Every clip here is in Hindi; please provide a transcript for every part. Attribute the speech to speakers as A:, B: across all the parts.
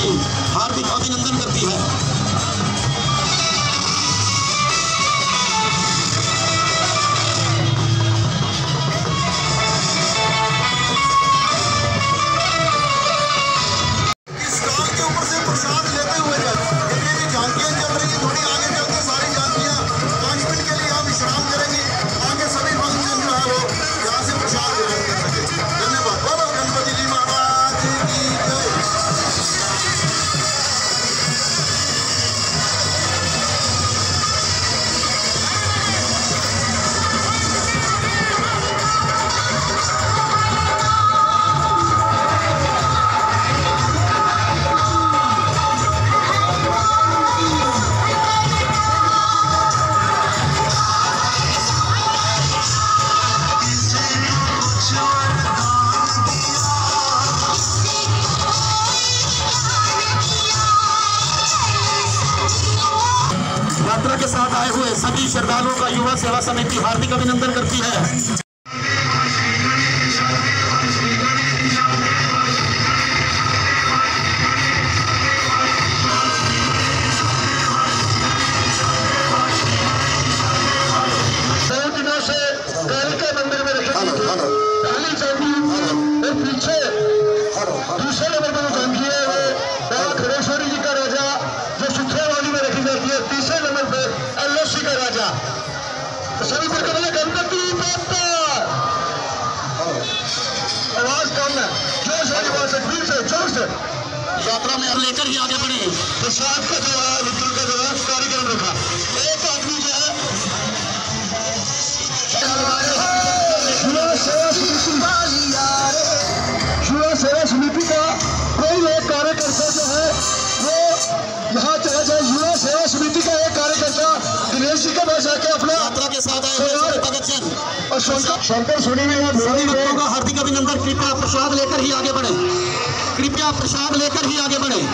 A: की हार्दिक अभिनंदन करती है। यात्रा के साथ आए हुए सभी श्रद्धालुओं का युवा सेवा समिति हार्दिक अभिनंदन करती है।
B: पीछे दूसरे नंबर पर जंगी है बाबा खड़ेश्वरी जी का राजा जो सुथरावाली में रखी जाती है। तीसरे नंबर पे एलओसी का राजा। तो सभी मिलकर गणपति बप्पा। आवाज कम है, जोर से आवाज से, भीड़ से, जोर से।
A: यात्रा में लेकर ही आगे बढ़े।
B: प्रसाद का जो है वितरण का जो है कार्यक्रम रखा। एक आदमी जो है सेवा समिति का कोई एक कार्यकर्ता जो है वो यहाँ चला जाए। युवा सेवा समिति का एक कार्यकर्ता दिनेश जी के पास आके अपना
A: यात्रा के साथ आए भगत सिंह
B: और शंकर सोनी में
A: सभी भक्तों का हार्दिक अभिनंदन। कृपया प्रसाद लेकर ही आगे बढ़े। कृपया प्रसाद लेकर ही आगे बढ़े।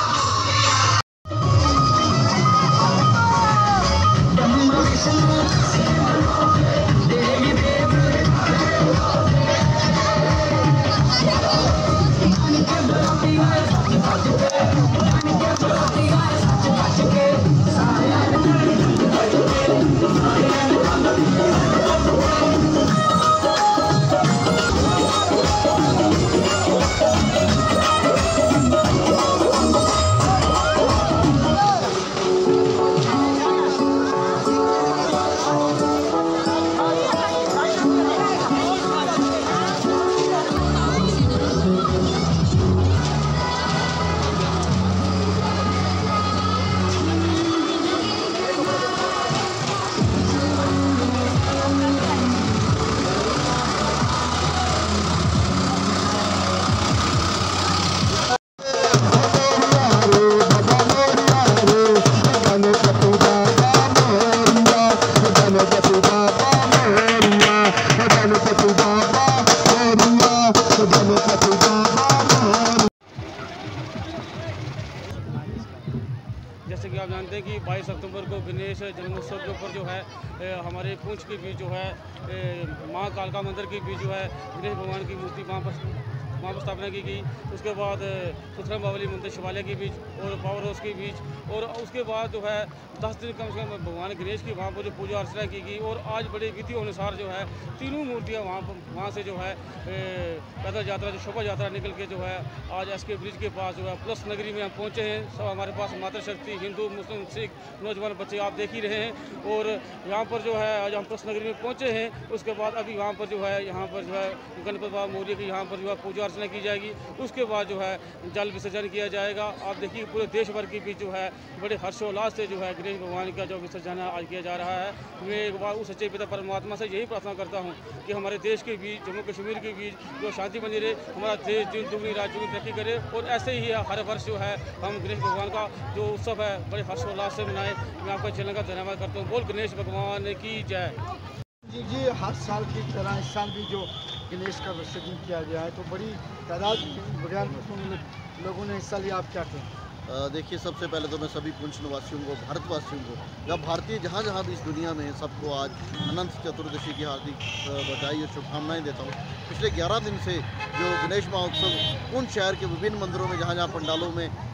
C: जैसे कि आप जानते हैं कि 22 अक्टूबर को गणेश जन्मोत्सव के ऊपर जो है हमारे पूंछ के बीच जो है माँ कालका मंदिर के बीच जो है गणेश भगवान की मूर्ति वहाँ पर स्थापना की गई। उसके बाद सुथरम बावली मंदिर शिवालय के बीच और पावर हाउस के बीच, और उसके बाद जो है 10 दिन कम से कम भगवान गणेश की वहाँ पर जो पूजा अर्चना की गई। और आज बड़े विधि अनुसार जो है तीनों मूर्तियाँ वहाँ से जो है पैदल यात्रा जो शोभा यात्रा निकल के जो है आज एसके ब्रिज के पास जो है प्लस नगरी में हम पहुँचे हैं। सब हमारे पास मातृशक्ति हिंदू मुस्लिम सिख नौजवान बच्चे आप देख ही रहे हैं। और यहाँ पर जो है आज हम प्लस नगरी में पहुँचे हैं। उसके बाद अभी यहाँ पर जो है गणपति बाबा मौर्य की यहाँ पर जो है पूजा अर्चना की जाएगी। उसके बाद जो है जल विसर्जन किया जाएगा। आप देखिए पूरे देश भर के बीच जो है बड़े हर्षोल्लास से जो है गणेश भगवान का जो विसर्जन आज किया जा रहा है। मैं एक बार उस सच्चे पिता परमात्मा से यही प्रार्थना करता हूँ कि हमारे देश के बीच जम्मू कश्मीर के बीच जो शांति बनी रहे, हमारा देश दिन दुगनी रात चौगुनी तरक्की करे। और ऐसे ही हर वर्ष जो है हम गणेश भगवान का जो उत्सव है बड़े हर्षोल्लास से मनाएं। मैं आपका चैनल का धन्यवाद करता हूँ। बोल गणेश भगवान की जय।
D: जी हर साल की तरह इस साल भी जो गणेश का विसर्जन किया गया है, तो बड़ी तादाद लोगों ने हिस्सा लिया। आप क्या कहें?
E: देखिए, सबसे पहले तो मैं सभी पुंछ निवासियों को, भारतवासियों को या भारतीय जहाँ जहाँ भी इस दुनिया में सबको आज अनंत चतुर्दशी की हार्दिक बधाई और शुभकामनाएं देता हूँ। पिछले 11 दिन से जो गणेश महोत्सव पुंछ शहर के विभिन्न मंदिरों में जहाँ जहाँ पंडालों में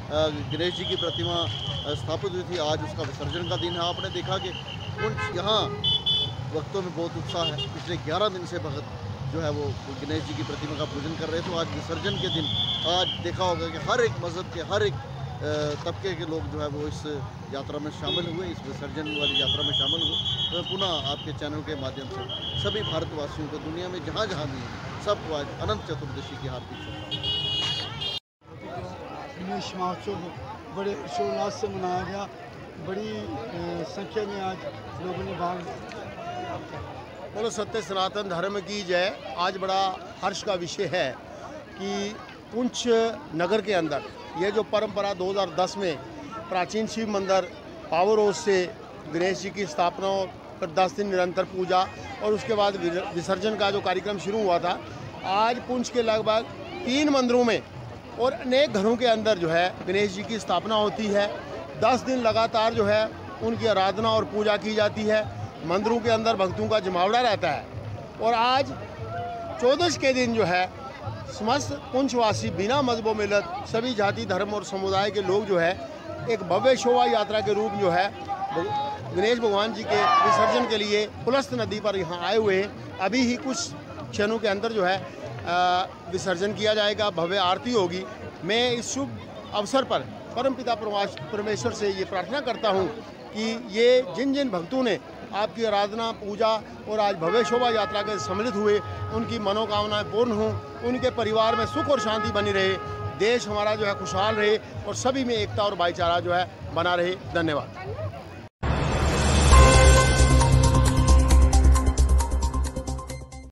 E: गणेश जी की प्रतिमा स्थापित हुई थी, आज उसका विसर्जन का दिन है। आपने देखा कि पुंछ यहाँ वक्तों में बहुत उत्साह है। पिछले 11 दिन से भगत जो है वो गणेश जी की प्रतिमा का पूजन कर रहे थे। तो आज विसर्जन के दिन आज देखा होगा कि हर एक मज़हब के हर एक तबके के लोग जो है वो इस यात्रा में शामिल हुए, इस विसर्जन वाली यात्रा में शामिल हुए। तो मैं पुनः आपके चैनल के माध्यम से सभी भारतवासियों को दुनिया में जहाँ जहाँ भी हैं सबको आज अनंत चतुर्दशी की हार्दिक शुभकामनाएं।
D: गणेश महोत्सव बड़े हर्षोल्लास से मनाया गया। बड़ी संख्या में आज लोगों ने भाग लिया।
B: बोलो सत्य सनातन धर्म की जय। आज बड़ा हर्ष का विषय है कि पुंछ नगर के अंदर ये जो परंपरा 2010 में प्राचीन शिव मंदिर पावर हाउस से गणेश जी की स्थापना और फिर 10 दिन निरंतर पूजा और उसके बाद विसर्जन का जो कार्यक्रम शुरू हुआ था, आज पुंछ के लगभग 3 मंदिरों में और अनेक घरों के अंदर जो है गणेश जी की स्थापना होती है। 10 दिन लगातार जो है उनकी आराधना और पूजा की जाती है। मंदिरों के अंदर भक्तों का जमावड़ा रहता है। और आज 14 के दिन जो है समस्त पुंछवासी बिना मजहब मिलत सभी जाति धर्म और समुदाय के लोग जो है एक भव्य शोभा यात्रा के रूप जो है गणेश भगवान जी के विसर्जन के लिए पुलस्त नदी पर यहाँ आए हुए हैं। अभी ही कुछ क्षणों के अंदर जो है विसर्जन किया जाएगा, भव्य आरती होगी। मैं इस शुभ अवसर पर परमपिता परमेश्वर से ये प्रार्थना करता हूँ कि ये जिन जिन भक्तों ने आपकी आराधना पूजा और आज भव्य शोभा यात्रा के सम्मिलित हुए, उनकी मनोकामनाएं पूर्ण हों, उनके परिवार में सुख और शांति बनी रहे, देश हमारा जो है खुशहाल रहे और सभी में एकता और भाईचारा जो है बना रहे। धन्यवाद।